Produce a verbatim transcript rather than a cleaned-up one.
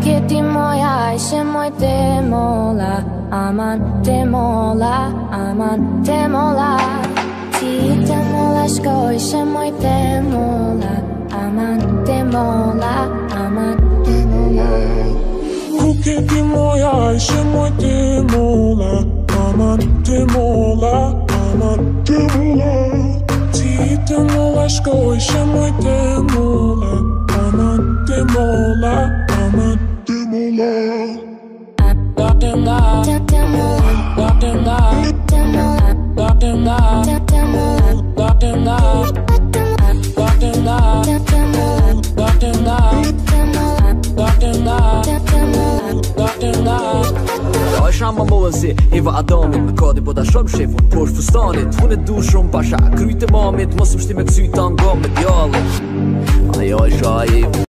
che ti moja ishe moj te mola Aman te mola, aman te mola Ti te mola shko ishe moj te mola Aman te mola, aman te mola Ku che ti moja ishe moj te mola Aman te mola, aman te mola Ti te mola shko ishe moj te mola Aman te mola, aman te mola Jag är samma mål se Eva Adamit med kadi på där shopchef och på fustanit Hon är duschrum pasha Kryte mamit måste bestämma sytan gamet jag. Ja, jag är shy